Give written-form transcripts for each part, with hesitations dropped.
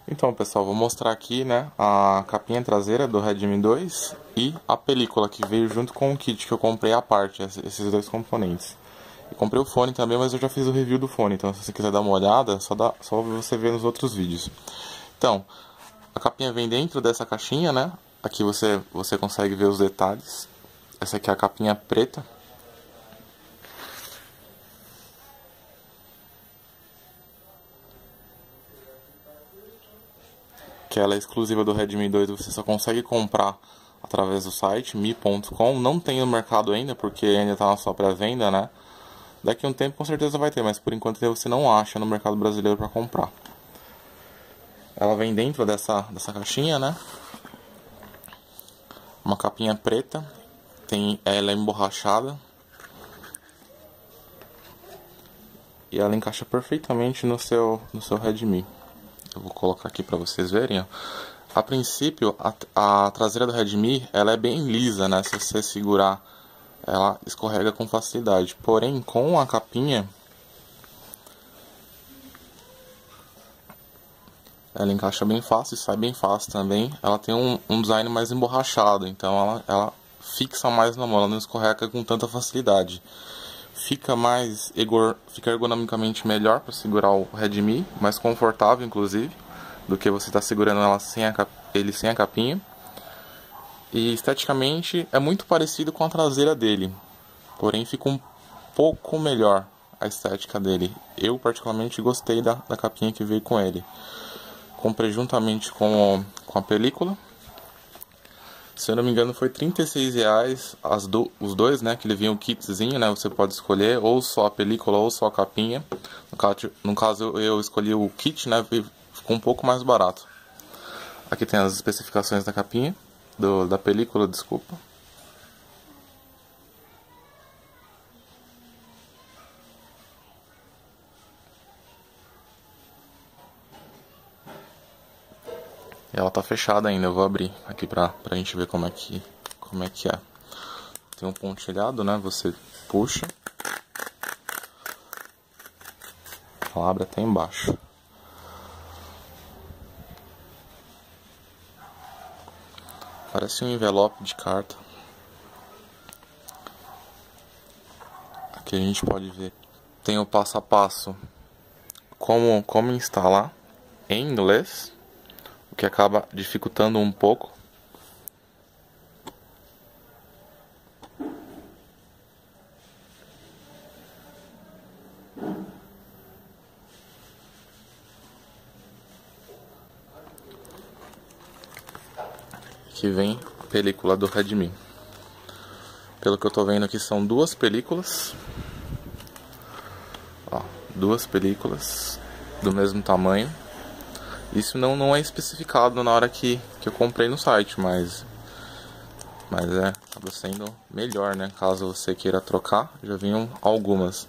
Então, pessoal, vou mostrar aqui, né, a capinha traseira do Redmi 2 e a película que veio junto com o kit que eu comprei à parte, esses dois componentes. E comprei o fone também, mas eu já fiz o review do fone, então se você quiser dar uma olhada, só você ver nos outros vídeos. Então, a capinha vem dentro dessa caixinha, né? Aqui você consegue ver os detalhes. Essa aqui é a capinha preta. Que ela é exclusiva do Redmi 2, você só consegue comprar através do site mi.com. Não tem no mercado ainda, porque ainda está na sua pré-venda, né? Daqui a um tempo com certeza vai ter, mas por enquanto você não acha no mercado brasileiro para comprar. Ela vem dentro dessa caixinha, né? Uma capinha preta, ela é emborrachada. E ela encaixa perfeitamente no seu Redmi. Eu vou colocar aqui para vocês verem, ó. A princípio, a traseira do Redmi, ela é bem lisa, né? Se você segurar, ela escorrega com facilidade. Porém, com a capinha, ela encaixa bem fácil e sai bem fácil também. Ela tem um design mais emborrachado, então ela fixa mais na mão, ela não escorrega com tanta facilidade. Fica ergonomicamente melhor para segurar o Redmi, mais confortável inclusive, do que você está segurando ela ele sem a capinha. E esteticamente é muito parecido com a traseira dele, porém fica um pouco melhor a estética dele. Eu particularmente gostei da capinha que veio com ele. Comprei juntamente com a película. Se eu não me engano foi R$36 os dois, né? Que ele vinha um kitzinho, né? Você pode escolher ou só a película ou só a capinha. No caso eu escolhi o kit, né? E ficou um pouco mais barato. Aqui tem as especificações da capinha, da película, desculpa. E ela tá fechada ainda, eu vou abrir aqui pra gente ver como é que é. Tem um pontilhado, né? Você puxa. Ela abre até embaixo. Parece um envelope de carta. Aqui a gente pode ver. Tem o passo a passo. Como instalar em inglês. O que acaba dificultando um pouco. Aqui vem a película do Redmi. Pelo que eu tô vendo aqui são duas películas. Ó, duas películas do mesmo tamanho. Isso não é especificado na hora que eu comprei no site, mas acaba sendo melhor, né? Caso você queira trocar, já vinham algumas.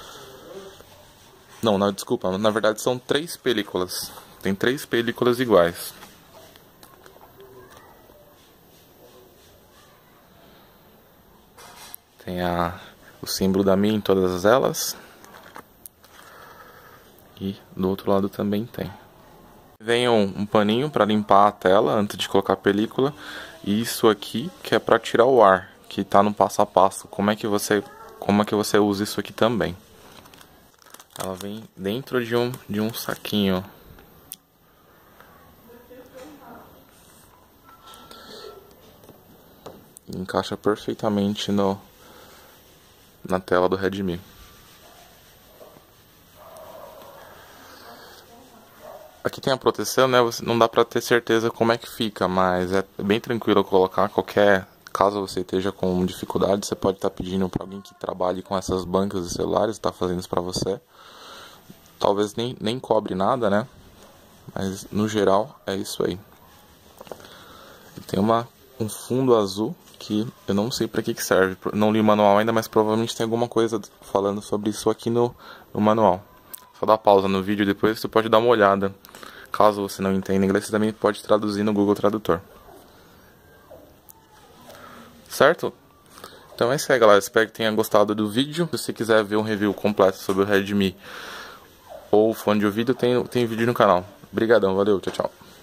Não, desculpa, na verdade são três películas. Tem três películas iguais. Tem o símbolo da Mi em todas elas. E do outro lado também tem. Vem um paninho para limpar a tela antes de colocar a película. E isso aqui que é para tirar o ar, que está no passo a passo. Como é que você usa isso aqui também? Ela vem dentro de um saquinho. Encaixa perfeitamente na tela do Redmi. Aqui tem a proteção, né? Não dá pra ter certeza como é que fica, mas é bem tranquilo colocar. Caso você esteja com dificuldade, você pode estar pedindo para alguém que trabalhe com essas bancas de celulares, está fazendo isso para você. Talvez nem cobre nada, né? Mas no geral é isso aí. E tem um fundo azul que eu não sei para que serve. Não li o manual ainda, mas provavelmente tem alguma coisa falando sobre isso aqui no manual. Só dá pausa no vídeo depois você pode dar uma olhada. Caso você não entenda inglês, você também pode traduzir no Google Tradutor. Certo? Então é isso aí, galera. Espero que tenha gostado do vídeo. Se você quiser ver um review completo sobre o Redmi ou fone de ouvido, tem vídeo no canal. Obrigadão, valeu, tchau, tchau.